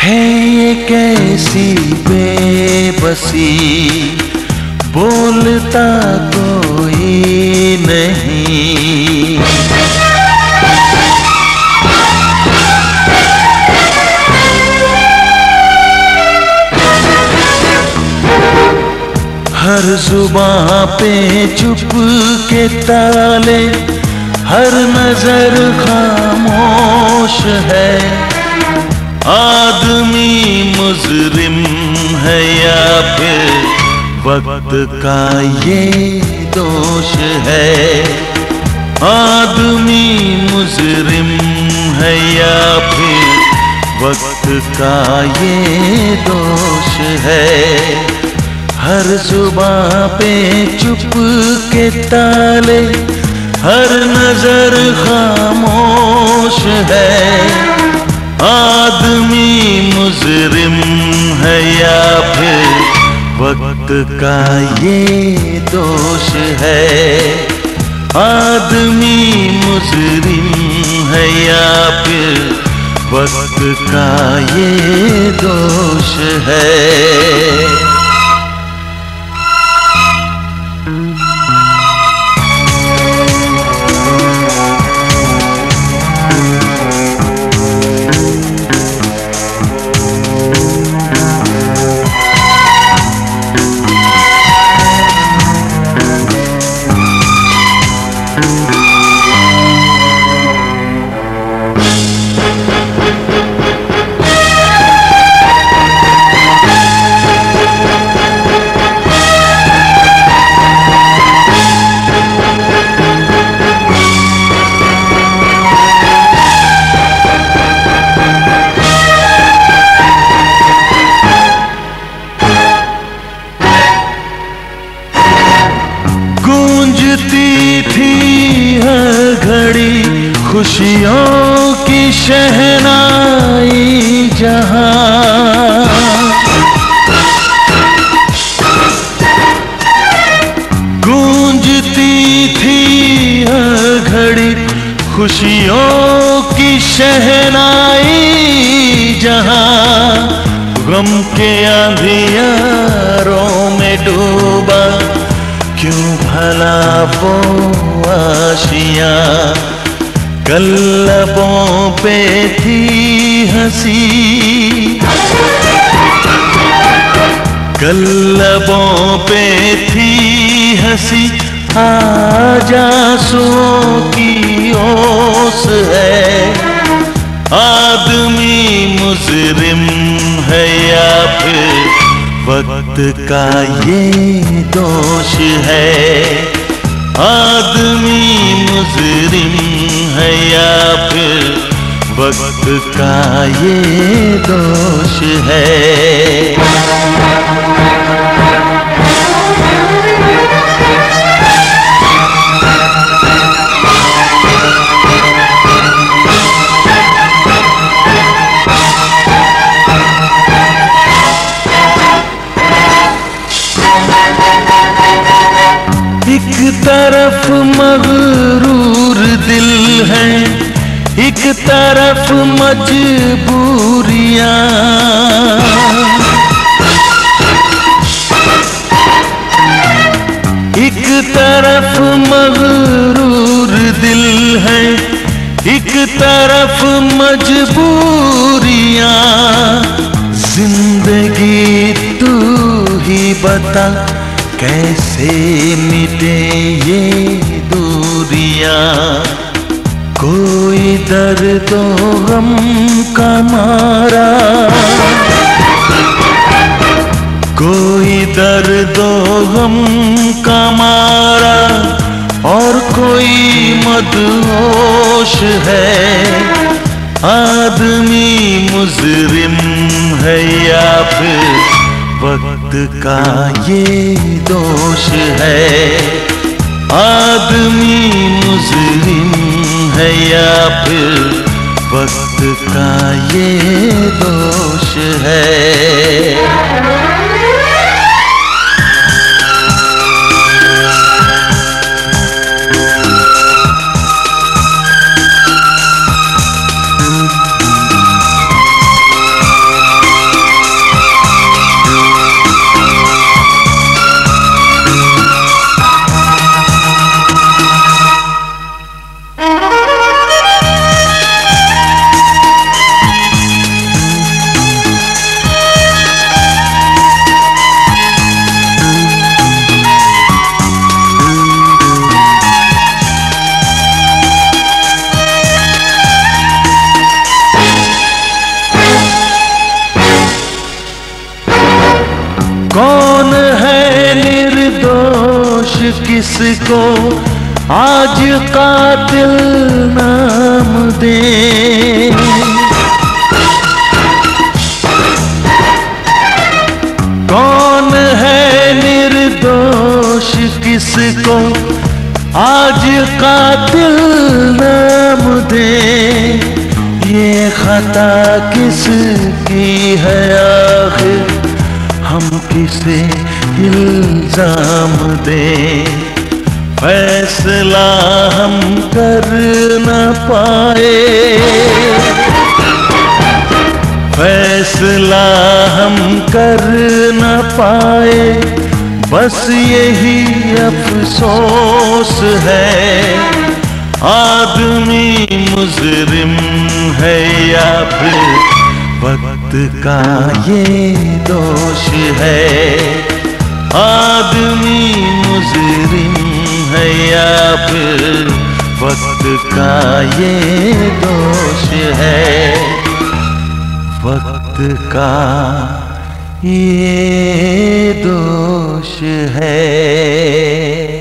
है ये कैसी बेबसी, बोलता कोई नहीं। हर जुबां पे चुप के ताले, हर नजर खामोश है। आदमी मुजरिम है या फिर वक्त का ये दोष है। आदमी मुजरिम है या फिर वक्त का ये दोष है। हर जुबां पे चुप के ताले, हर नजर खामोश है। आदमी मुजरिम है या फिर वक्त का ये दोष है। आदमी मुजरिम है या फिर वक्त का ये दोष है। गूंजती थी हर घड़ी खुशियों की शहनाई जहां। गूंजती थी हर घड़ी खुशियों की शहनाई जहां। गम के अंधियारों में डूबा क्यों भला वो आशियां। कल लबों पे थी हंसी, कल लबों पे थी हंसी। आज आंसुओं की ओस है। आदमी मुजरिम है या फिर वक्त का ये दोष है। आदमी मुजरिम है या फिर वक्त का ये दोष है। एक तरफ मगरूर दिल है, एक तरफ मजबूरियां। एक तरफ मगरूर दिल है, एक तरफ मजबूरियां। जिंदगी तू ही बता कैसे मिटे ये दूरियां। कोई दर्द गम का मारा, कोई दर्द गम का मारा, और कोई मदहोश है। आदमी मुजरिम है या फिर वक्त का ये दोष है। आदमी मुजरिम है या फिर वक्त का ये दोष है। किसको आज कातिल नाम दे। कौन है निर्दोष किसको आज कातिल नाम दे। ये खता किसकी है आखिर हम किसे इल्जाम दें। फैसला हम कर न पाए, फैसला हम कर न पाए, बस यही अफसोस है। आदमी मुजरिम है या फिर वक्त का ये दोष है। आदमी मुजरिम है या फिर वक्त का ये दोष है। वक्त का ये दोष है।